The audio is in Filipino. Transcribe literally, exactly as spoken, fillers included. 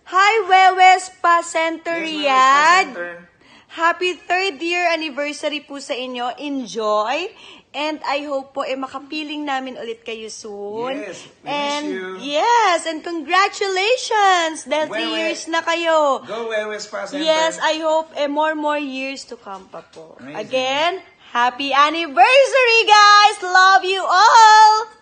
Hi, Wewe Spa Center, Yes, Wewe Spa Riyadh. Center. Happy third year anniversary po sa inyo. Enjoy. And I hope po eh makapiling namin ulit kayo soon. Yes, we and miss you. yes, and congratulations. Dahil three Wewe. years na kayo. Go Wewe Spa Center. Yes, I hope eh more more years to come pa po. Amazing. Again, happy anniversary, guys. Love you all.